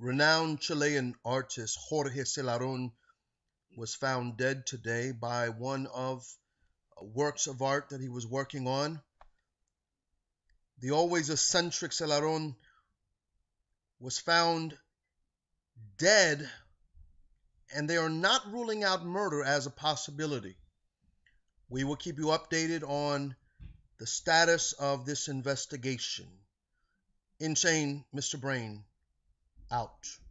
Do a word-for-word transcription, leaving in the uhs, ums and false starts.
Renowned Chilean artist Jorge Selaron was found dead today by one of works of art that he was working on. The always eccentric Selaron was found dead, and they are not ruling out murder as a possibility. We will keep you updated on the status of this investigation. Insane Mister Brain, out.